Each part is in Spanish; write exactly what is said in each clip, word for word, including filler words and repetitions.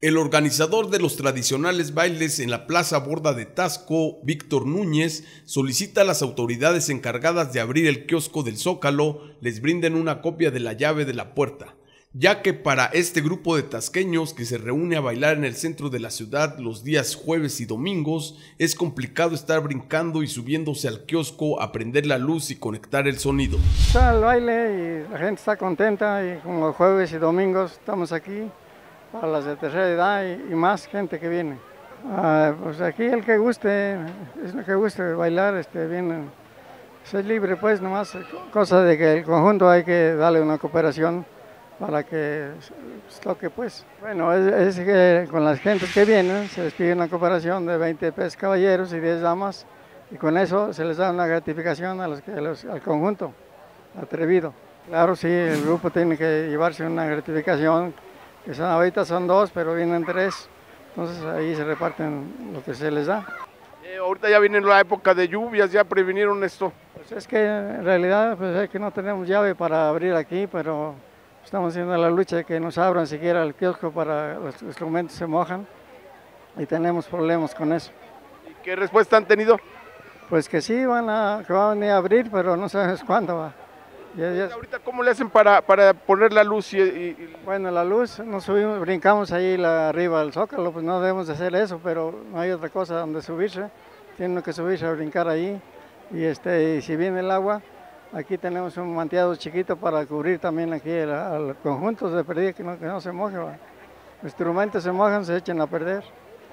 El organizador de los tradicionales bailes en la Plaza Borda de Taxco, Víctor Núñez, solicita a las autoridades encargadas de abrir el kiosco del Zócalo les brinden una copia de la llave de la puerta, ya que para este grupo de tasqueños que se reúne a bailar en el centro de la ciudad los días jueves y domingos, es complicado estar brincando y subiéndose al kiosco a prender la luz y conectar el sonido. Está el baile y la gente está contenta y como jueves y domingos estamos aquí para las de tercera edad y, y más gente que viene. Ah, pues aquí el que guste, el que guste bailar, este, viene, soy libre pues, nomás cosa de que el conjunto hay que darle una cooperación para que toque pues. Bueno, es, es que con las gentes que vienen se les pide una cooperación de veinte pesos caballeros y diez damas y con eso se les da una gratificación a los, a los, al conjunto atrevido. Claro, sí, el grupo tiene que llevarse una gratificación, que son, ahorita son dos, pero vienen tres, entonces ahí se reparten lo que se les da. Eh, ahorita ya viene la época de lluvias, ¿ya previnieron esto? Pues es que en realidad pues es que no tenemos llave para abrir aquí, pero estamos haciendo la lucha de que nos abran siquiera el kiosco para los instrumentos se mojan y tenemos problemas con eso. ¿Y qué respuesta han tenido? Pues que sí, van a, que van a venir a abrir, pero no sabemos cuándo va. Ya, ya. Ahorita, ¿cómo le hacen para, para poner la luz? Y, y... Bueno, la luz, nos subimos, brincamos ahí la, arriba del Zócalo, pues no debemos de hacer eso, pero no hay otra cosa donde subirse, tienen que subirse a brincar ahí, y, este, y si viene el agua, aquí tenemos un manteado chiquito para cubrir también aquí al conjunto de perdida, que no, que no se moje, ¿va? Los instrumentos se mojan, se echan a perder.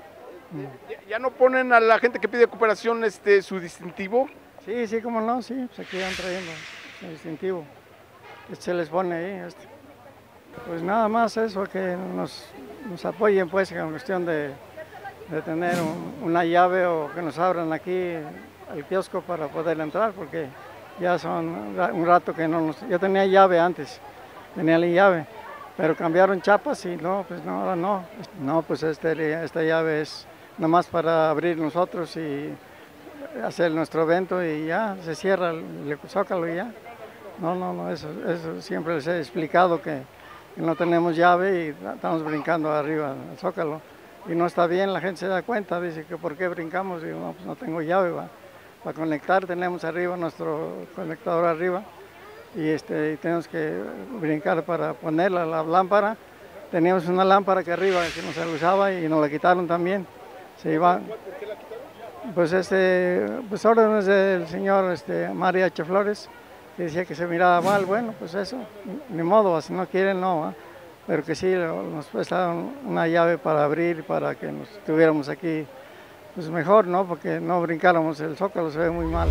¿Ya, ya no ponen a la gente que pide cooperación este, su distintivo? Sí, sí, cómo no, sí, pues aquí van trayendo el distintivo, este se les pone ahí. Este. Pues nada más eso, que nos, nos apoyen pues en cuestión de, de tener un, una llave o que nos abran aquí el kiosco para poder entrar, porque ya son un rato que no nos... Yo tenía llave antes, tenía la llave, pero cambiaron chapas y no, pues no, ahora no. No, pues este, esta llave es nada más para abrir nosotros y hacer nuestro evento y ya, se cierra el Zócalo y ya. No, no, no, eso, eso siempre les he explicado que, que no tenemos llave y estamos brincando arriba del Zócalo. Y no está bien, la gente se da cuenta, dice que por qué brincamos, y digo, no, pues no tengo llave, va. Para conectar tenemos arriba nuestro conectador arriba y, este, y tenemos que brincar para ponerla la lámpara. Teníamos una lámpara que arriba que no se usaba y nos la quitaron también. Se iba. ¿Por qué la quitaron? Pues este, pues órdenes del señor este, María H. Flores, que decía que se miraba mal. Bueno, pues eso, ni modo, si no quieren no, ¿eh? Pero que sí nos prestaron una llave para abrir, para que nos tuviéramos aquí, pues mejor, ¿no? Porque no brincáramos el Zócalo, se ve muy mal.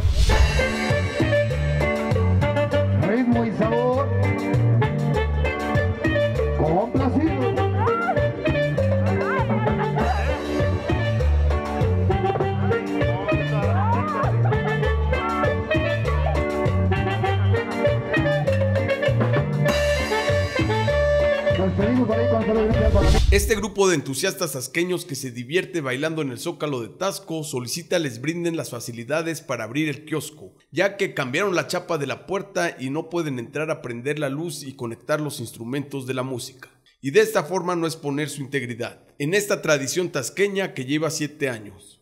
Ritmo y sabor, complacido. Este grupo de entusiastas tasqueños que se divierte bailando en el Zócalo de Taxco solicita les brinden las facilidades para abrir el kiosco, ya que cambiaron la chapa de la puerta y no pueden entrar a prender la luz y conectar los instrumentos de la música, y de esta forma no exponer su integridad en esta tradición tasqueña que lleva siete años.